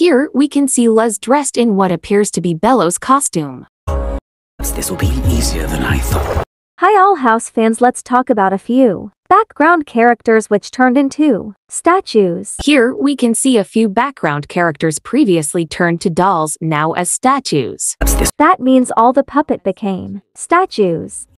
Here, we can see LUZ dressed in what appears to be BELOS' costume. This will be easier than I thought. Hi all house fans, let's talk about a few background characters which turned into statues. Here, we can see a few background characters previously turned to dolls now as statues. That means all the puppet became statues.